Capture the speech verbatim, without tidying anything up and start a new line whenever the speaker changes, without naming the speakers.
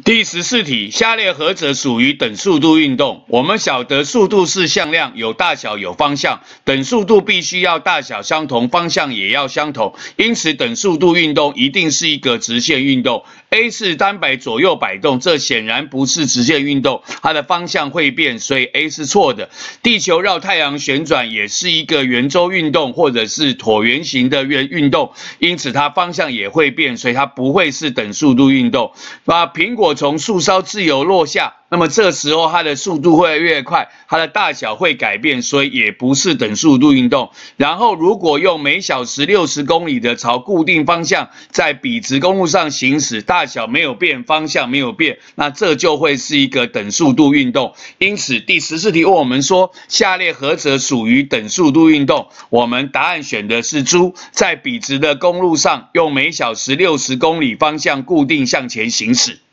第十四题，下列何者属于等速度运动？我们晓得速度是向量，有大小有方向，等速度必须要大小相同，方向也要相同，因此等速度运动一定是一个直线运动。A 是单摆左右摆动，这显然不是直线运动，它的方向会变，所以 A 是错的。地球绕太阳旋转也是一个圆周运动，或者是椭圆形的圆运动，因此它方向也会变，所以它不会是等速度运动。把苹果从树梢自由落下，那么这时候它的速度会越快，它的大小会改变，所以也不是等速度运动。然后如果用每小时六十公里的朝固定方向在笔直公路上行驶，大小没有变，方向没有变，那这就会是一个等速度运动。因此第十四题问我们说，下列何者属于等速度运动？我们答案选的是猪，在笔直的公路上用每小时六十公里方向固定向前行驶。